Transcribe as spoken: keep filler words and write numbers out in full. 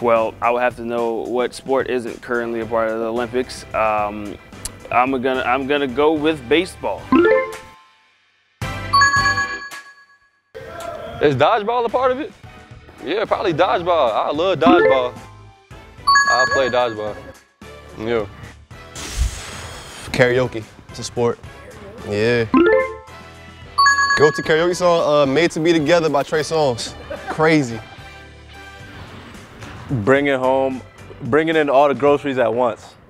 Well, I would have to know what sport isn't currently a part of the Olympics. Um, I'm gonna I'm gonna go with baseball. Is dodgeball a part of it? Yeah, probably dodgeball. I love dodgeball. I'll play dodgeball. Yeah. Karaoke. It's a sport. Yeah. Go-to karaoke song, uh, Made to Be Together by Trey Songz. Crazy. Bringing home, bringing in all the groceries at once.